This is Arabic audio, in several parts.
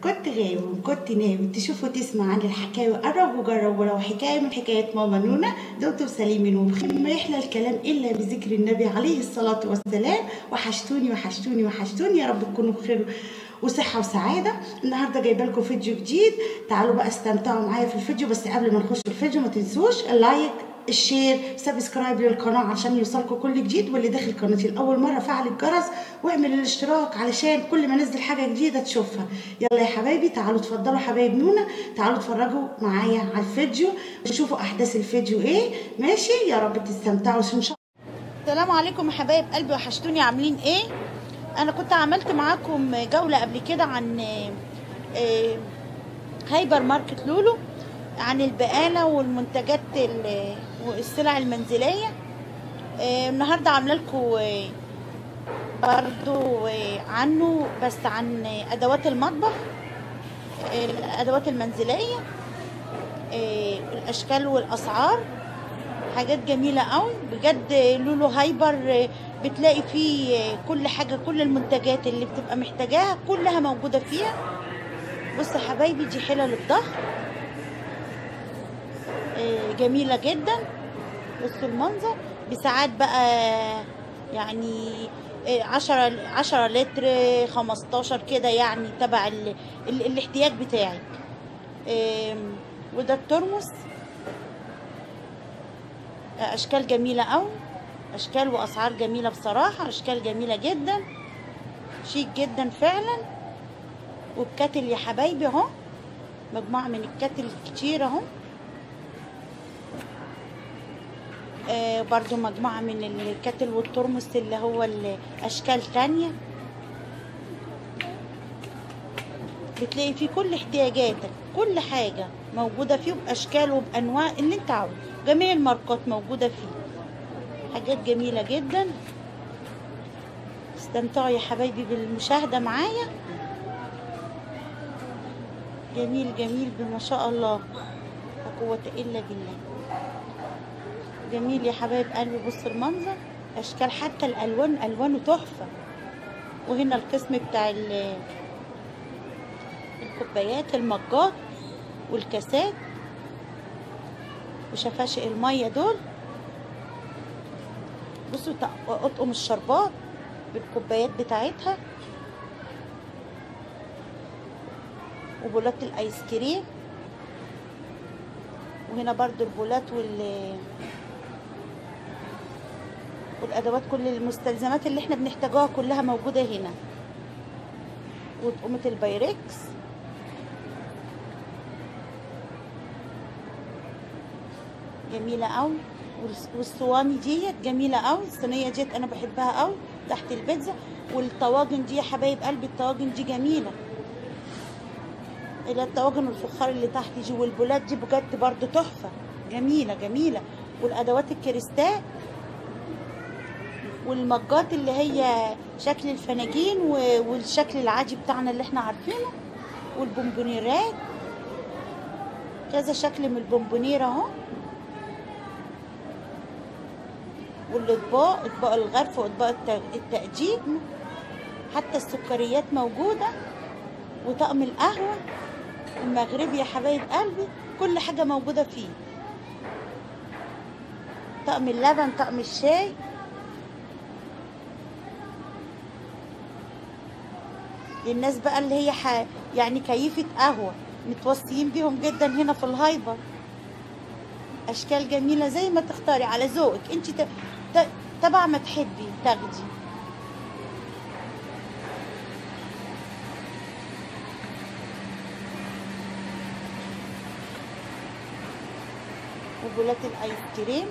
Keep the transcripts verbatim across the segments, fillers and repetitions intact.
كنت غاوي وكنت ناوي تشوف وتسمع عن الحكاوي، قرب وجرب، ولو حكاية من حكايات ماما نونا دمتم سليمين وبخير. ما يحلى الكلام إلا بذكر النبي عليه الصلاة والسلام. وحشتوني وحشتوني وحشتوني، يا رب تكونوا بخير وصحة وسعادة. النهاردة جايبة لكم فيديو جديد، تعالوا بقى استمتعوا معايا في الفيديو. بس قبل ما نخش الفيديو ما تنسوش اللايك، الشير، سبسكرايب للقناه عشان يوصلكم كل جديد، واللي داخل قناتي لاول مره فعل الجرس واعمل الاشتراك علشان كل ما انزل حاجه جديده تشوفها. يلا يا حبايبي تعالوا اتفضلوا حبايب نونا، تعالوا اتفرجوا معايا على الفيديو وشوفوا احداث الفيديو ايه. ماشي، يا رب تستمتعوا ان شاء الله. السلام عليكم يا حبايب قلبي، وحشتوني، عاملين ايه؟ انا كنت عملت معاكم جوله قبل كده عن هايبر ماركت لولو، عن البقالة والمنتجات والسلع المنزلية. النهاردة عاملة لكم برضو عنه، بس عن أدوات المطبخ، الأدوات المنزلية، الأشكال والأسعار، حاجات جميلة قوي بجد. لولو هايبر بتلاقي فيه كل حاجة، كل المنتجات اللي بتبقى محتاجاها كلها موجودة فيها. بصوا يا حبايبي، دي حلل الظهر جميلة جدا. بصوا المنظر، بساعات بقى يعني عشرة عشرة لتر، خمستاشر كده، يعني تبع ال... ال... الاحتياج بتاعك. وده الترمس، اشكال جميلة قوي، اشكال واسعار جميلة بصراحة، اشكال جميلة جدا، شيك جدا فعلا. والكاتل يا حبايبي اهو، مجموعة من الكاتل كتير اهو. آه برضو مجموعة من الكاتل والترمس اللي هو الأشكال تانية. بتلاقي فيه كل احتياجاتك، كل حاجة موجودة فيه بأشكال وبأنواع اللي انت عاوزه، جميع الماركات موجودة فيه، حاجات جميلة جدا. استمتعوا يا حبايبي بالمشاهدة معايا. جميل جميل بما شاء الله، لا قوة إلا بالله. جميل يا حبايب قلبي. بص المنظر، اشكال، حتى الالوان الوانه تحفه. وهنا القسم بتاع الكوبايات، المجات والكاسات وشفاشق الميه دول. بصوا اطقم الشربات بالكوبايات بتاعتها، وبولات الايس كريم. وهنا برضو البولات وال والادوات، كل المستلزمات اللي احنا بنحتاجوها كلها موجوده هنا. وطقمه البايركس، جميله قوي. والصواني ديت جميله قوي، الصينيه ديت انا بحبها قوي تحت البيتزا. والطواجن دي يا حبايب قلبي، الطواجن دي جميله، الى الطواجن الفخار اللي تحت دي. والبولات دي بجد برضو تحفه، جميله جميله. والادوات الكريستال، والمجات اللي هي شكل الفناجين والشكل العادي بتاعنا اللي احنا عارفينه. والبونبونيرات، كذا شكل من البونبونيره اهو. والاطباق، اطباق الغرف واطباق التقديم، حتى السكريات موجوده. وطقم القهوه المغربي يا حبايب قلبي، كل حاجه موجوده فيه. طقم اللبن، طقم الشاي. للناس بقى اللي هي ح... يعني كيفة قهوة، متوصيين بيهم جدا هنا في الهايبر. اشكال جميلة زي ما تختاري على ذوقك انت، ت... ت... تبع ما تحبي تاخدي. وبولات الايس كريم،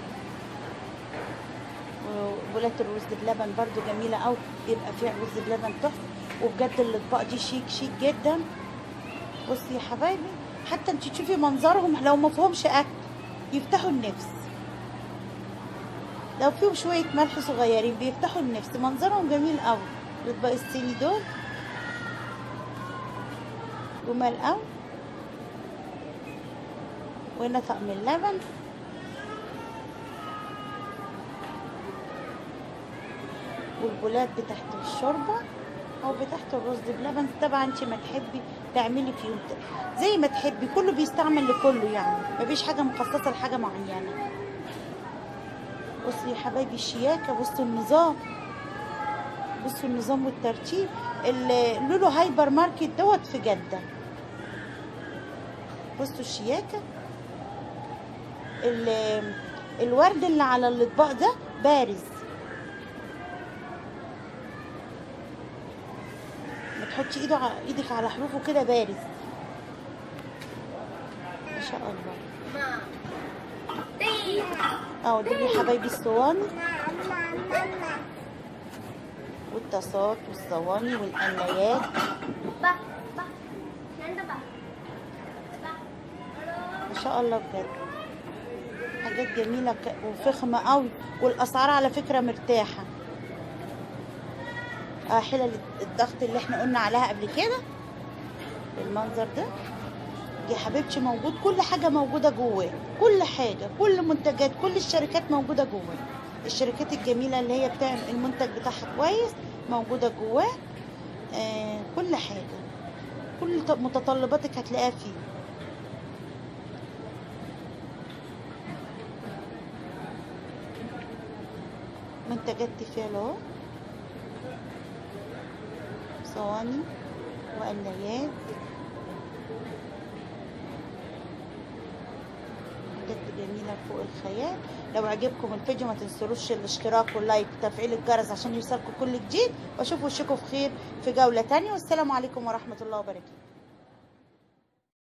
وبولات الرز بلبن برضو جميلة قوي، بيبقى فيها رز بلبن تحفة. وبجد الاطباق دي شيك شيك جدا. بصي يا حبايبي، حتى انت تشوفي منظرهم، لو ما فيهمش اكل يفتحوا النفس، لو فيهم شويه ملح صغيرين بيفتحوا النفس، منظرهم جميل قوي. الاطباق الصيني دول جمال قوي. وهنا طقم اللبن، والبولات بتاعت الشوربه او فتحت الرز بلبن. طبعا انت ما تحبي تعملي فيهم زي ما تحبي، كله بيستعمل لكله يعني، مفيش حاجه مخصصه لحاجه معينه. بصوا يا حبايبي الشياكه، بصوا النظام، بصوا النظام والترتيب. اللولو هايبر ماركت دوت في جده. بصوا الشياكه. الورد اللي على الاطباق ده بارز، ما تحطي ايده على ايدك على حروفه كده بارز ما شاء الله. اهو دول يا حبايبي الصواني والطاسات والصواني والقلايات. ما شاء الله بجد حاجات جميله وفخمه قوي، والاسعار على فكره مرتاحه. اه حلل الضغط اللي احنا قلنا عليها قبل كده بالمنظر ده يا حبيبتي موجود، كل حاجه موجوده جواه، كل حاجه، كل منتجات، كل الشركات موجوده جواه. الشركات الجميله اللي هي بتعمل المنتج بتاعها كويس موجوده جواه. آه كل حاجه، كل متطلباتك هتلاقيها فيه. منتجات تيفال اهو، صواني وقلايات، حاجات جميله فوق الخيال. لو عجبكم الفيديو ما تنسوش الاشتراك واللايك وتفعيل الجرس عشان يوصلكم كل جديد، واشوف وشكم في خير في جوله تانية، والسلام عليكم ورحمه الله وبركاته.